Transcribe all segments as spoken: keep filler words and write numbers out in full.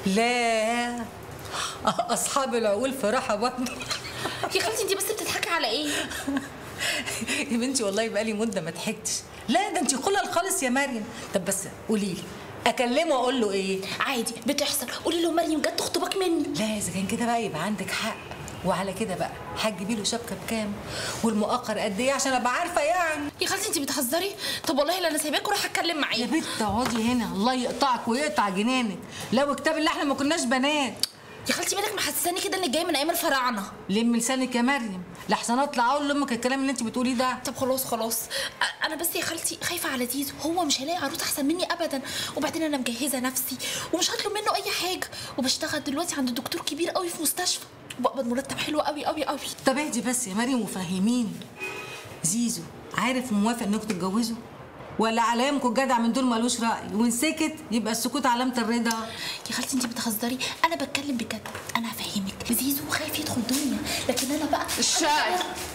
لا اصحاب العقول في راحه برضه. يا خالتي انت بس بتضحكي على ايه؟ يا بنتي والله بقالي مده ما ضحكتش. لا ده انت خلل خالص يا مريم. طب بس قولي لي اكلمه واقول له ايه؟ عادي بتحصل، قولي له مريم جت تخطبك مني. لا اذا كان كده بقى يبقى عندك حق. وعلى كده بقى هتجيبي له شبكه بكام والمؤخر قد ايه عشان ابقى عارفه يعني. يا خالتي انت بتهزري؟ طب والله لا انا سايباك وراح اتكلم معاه. يا بنت اقعدي هنا الله يقطعك ويقطع جنانك. لو كتاب الله احنا ما كناش بنات. يا خالتي مالك محسساني كده انك جايه من ايام الفراعنه؟ لم لسانك يا مريم لحسن اطلع اقول لامك الكلام اللي انت بتقوليه ده. طب خلاص خلاص انا بس يا خالتي خايفه على زيزو، هو مش هيلاقي عروس احسن مني ابدا، وبعدين انا مجهزه نفسي ومش هطلب منه اي حاجه، وبشتغل دلوقتي عند دكتور كبير قوي في مستشفى وبقبض مرتب حلو قوي قوي قوي. طب اهدي بس يا مريم وفهميني، زيزو عارف وموافق انكم تتجوزوا ولا علامكم جدع من دول مالوش راي وان سكت يبقى السكوت علامه الرضا؟ يا خالتي انت بتهزري، انا بتكلم بجد. انا هفهمك، زيزو خايف يدخل دنيا لكن انا بقى الشاي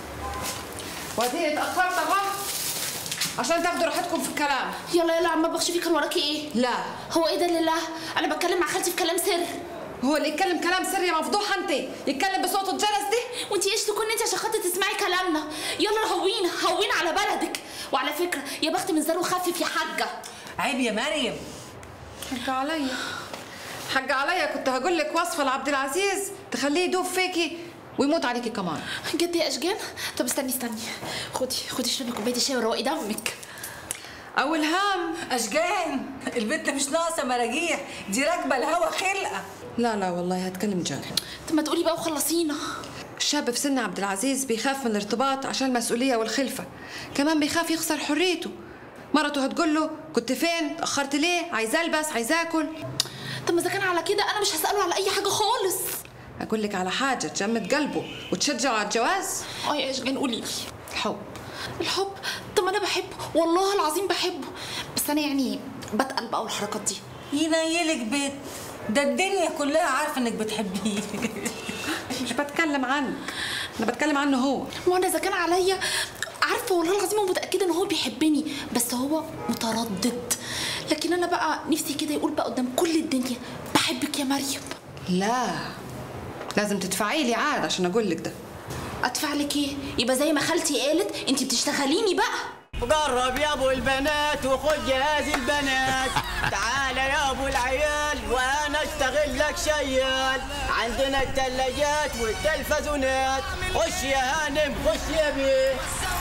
ودي اتاخرت اهو عشان تاخدوا راحتكم في الكلام. يلا يلا عم بخش فيه، كان وراكي ايه؟ لا هو ايه ده اللي لا؟ انا بتكلم مع خالتي في كلام سر. هو اللي يتكلم كلام سر يا مفضوحه انت؟ يتكلم بصوت الجرس دي؟ وانت ايش تكون انت عشان خاطر تسمعي كلامنا؟ يلا هوينا هوينا على بلدك. وعلى فكره يا بخت من زر وخفف يا حاجه. عيب يا مريم. حق عليا حق عليا، كنت هقول لك وصفه لعبد العزيز تخليه يدوب فيكي ويموت عليكي كمان. جد يا اشجان؟ طب استني استني خدي خدي اشربي كوبايه الشاي وروقي دمك. او الهام اشجان البنت مش ناقصه مراجيح، دي راكبه الهوا خلقه. لا لا والله هتكلم جد. طب ما تقولي بقى وخلصينا. الشاب في سن عبد العزيز بيخاف من الارتباط عشان المسؤوليه والخلفه، كمان بيخاف يخسر حريته. مرته هتقول له كنت فين؟ تاخرت ليه؟ عايز البس، عايز اكل. طب ما اذا كان على كده انا مش هساله على اي حاجه خالص. اقول لك على حاجه تجمد قلبه وتشجعه على الجواز. اه يا اشجان قولي لي. الحب. الحب؟ طب ما انا بحبه والله العظيم بحبه، بس انا يعني بتقل بقى والحركات دي. ينيلك بيت، ده الدنيا كلها عارفه انك بتحبيه. مش بتكلم عنك، انا بتكلم عنه هو. وانا اذا كان عليا عارفه والله العظيم ومتاكده ان هو بيحبني، بس هو متردد. لكن انا بقى نفسي كده يقول بقى قدام كل الدنيا بحبك يا مريم. لا لازم تدفعي لي عاد عشان اقول لك ده. ادفع لك ايه؟ يبقى زي ما خالتي قالت انت بتشتغليني بقى. قرب يا ابو البنات وخد جهاز البنات. تعال يا ابو العيال وانا اشتغل لك شيال. عندنا الثلاجات والتلفزيونات. خش يا هانم خش يا بيه.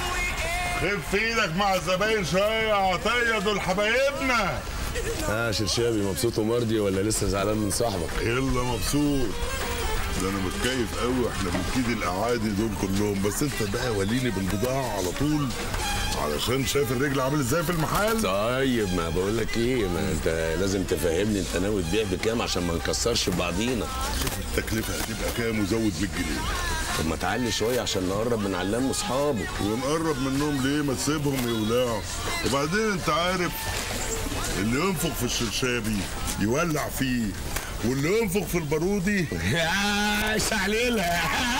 خف ايدك مع الزباين شويه يا عطيه، دول حبايبنا. ها شرشابي مبسوط ومرضي ولا لسه زعلان من صاحبك؟ يلا مبسوط، ده انا متكيف قوي. احنا بنكيد الاعادي دول كلهم، بس انت بقى وليني بالبضاعه على طول علشان شايف الرجل عامل ازاي في المحل. طيب ما بقول لك ايه، ما انت لازم تفهمني انت ناوي تبيع بكام عشان ما نكسرش في بعضينا. شوف التكلفه هتبقى كام وزود بالجنيه. طب ما تعلي شويه عشان نقرب من علام واصحابه. ونقرب منهم ليه؟ ما تسيبهم يولعوا. وبعدين انت عارف اللي ينفخ في الشرشابي يولع فيه، واللي ينفخ في البارودي يا شعليلها.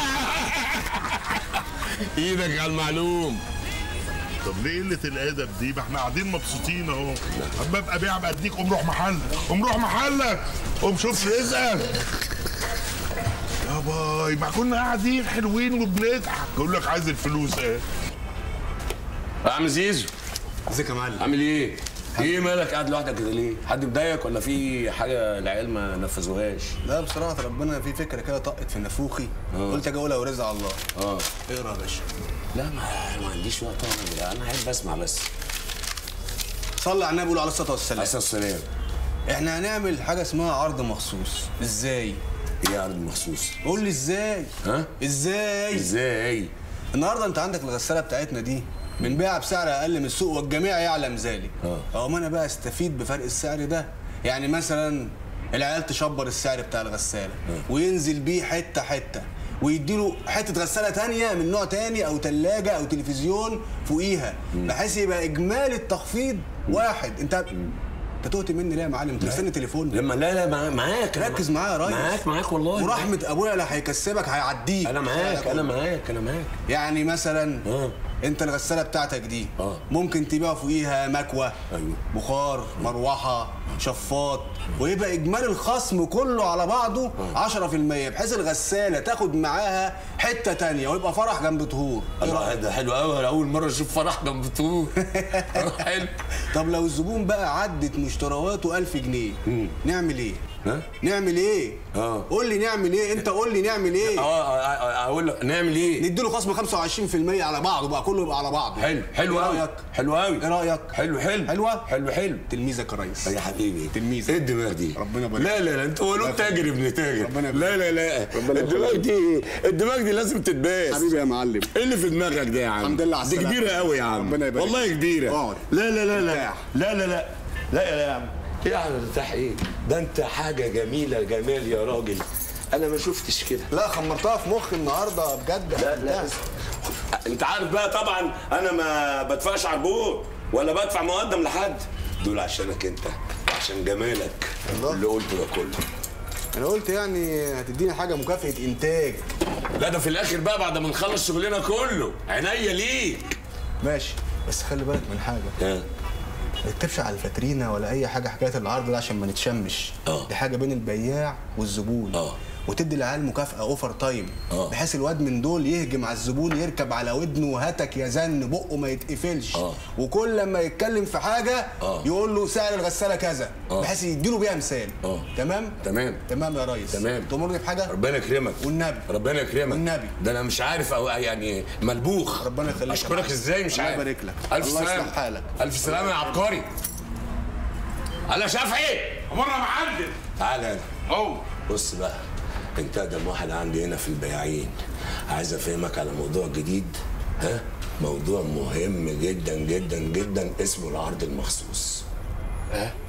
ايدك على المعلوم. طب ليه قله الادب دي؟ ما احنا قاعدين مبسوطين اهو. اما ابقى بيع باديك قوم روح محلك، قوم روح محلك، قوم شوف رزقك. يا باي ما كنا قاعدين حلوين وبنضحك. يقول لك عايز الفلوس ايه؟ يا عم زيزو ازيك يا معلم؟ عامل ايه؟ ايه مالك قاعد لوحدك كده ليه؟ حد مضايقك ولا في حاجه العيال ما نفذوهاش؟ لا بصراحه ربنا في فكره كده طقت في نافوخي. أوه. قلت اجي اقولها ورزق على الله. اه اقرا يا باشا. لا ما, ما عنديش وقت اقرا، انا قاعد بسمع بس. صلي على النبي وعلى الصلاه والسلام. عليه الصلاه والسلام. احنا هنعمل حاجه اسمها عرض مخصوص. ازاي؟ ايه عرض مخصوص؟ قول لي ازاي؟ ها؟ ازاي؟ ازاي؟ النهارده انت عندك الغساله بتاعتنا دي بنبيعها بسعر اقل من السوق والجميع يعلم ذلك. اه اقوم انا بقى استفيد بفرق السعر ده. يعني مثلا العيال تشبر السعر بتاع الغساله أه. وينزل بيه حته حته ويديله حته غساله ثانيه من نوع ثاني او ثلاجه او تلفزيون فوقيها، بحيث يبقى اجمالي التخفيض واحد. انت انت تهت مني ليه يا معلم؟ انت مستني تليفون لما لا لا معاك. ركز معايا يا ريس. معاك معاك والله. ورحمه ابويا لا هيكسبك هيعديك. انا معاك انا معاك انا معاك. يعني مثلا اه انت الغساله بتاعتك دي اه ممكن تبيع فوقيها مكوه، ايوه، بخار، مروحه، شفاط، ويبقى اجمالي الخصم كله على بعضه عشرة في المية، بحيث الغساله تاخد معاها حته تانية ويبقى فرح جنب طهور. الله ده حلو قوي، انا اول مره اشوف فرح جنب طهور. حلو. طب لو الزبون بقى عدت مشترياته ألف جنيه نعمل ايه؟ ها؟ نعمل ايه؟ اه قول لي نعمل ايه؟ انت قول لي نعمل ايه؟ اه اقول لك نعمل ايه؟ نديله خصم خمسة وعشرين في المية على بعضه بقى، كله يبقى على بعضه. حلو حلو قوي. رايك؟ حلو قوي. ايه رايك؟ حلو حلو. حلوه؟ حلو حلو. تلميذك يا ريس. يا حبيبي تلميذك. ايه الدماغ دي؟ ربنا يبارك. لا لا لا انت ولود تاجر ابن تاجر. ربنا يبارك. لا لا لا الدماغ دي الدماغ دي لازم تتباس. حبيبي يا معلم. ايه اللي في دماغك ده يا عم؟ الحمد لله على دي السلامه. كبيره قوي يا عم. ربنا يبارك. والله كبيره. اقعد. لا لا لا لا ارتاح. لا لا لا لا يا عم. ايه يا عم ارتاح ايه؟ ده انت حاجه جميله جمال يا راجل. انا ما شفتش كده. لا خمرتها في مخي النهارده بجد. لا لا انت عارف بقى طبعا انا ما بدفعش عربون ولا بدفع مقدم لحد، دول عشانك انت وعشان جمالك. الله. اللي قلته ده كله. انا قلت يعني هتديني حاجه مكافاه انتاج. لا ده في الاخر بقى بعد ما نخلص شغلنا كله عينيا ليك. ماشي بس خلي بالك من حاجه. ها ما تكتبش على الفاترينا ولا اي حاجه حكايه العرض ده عشان ما نتشمش. اه دي حاجه بين البياع والزبون. اه وتدي العيال مكافاه اوفر تايم. اه بحيث الواد من دول يهجم على الزبون يركب على ودنه وهاتك يا زن بقه ما يتقفلش. اه وكل لما يتكلم في حاجه اه يقول له سعر الغساله كذا. اه بحيث يديله بيها مثال. اه تمام تمام تمام يا ريس. تمام. تأمرني بحاجه؟ ربنا يكرمك والنبي. ربنا يكرمك والنبي. ده انا مش عارف او يعني ملبوخ. ربنا يخليك. اشكرك ازاي مش عارف. الله يبارك لك. الف الله سلامه. يصلح حالك. الف سلامه يا عبقري. على شافعي امرنا يا معلم. تعالى هنا اهو. بص بقى انت اقدم واحد عندي هنا في البياعين، عايز افهمك على موضوع جديد. ها موضوع مهم جدا جدا جدا اسمه العرض المخصوص. ها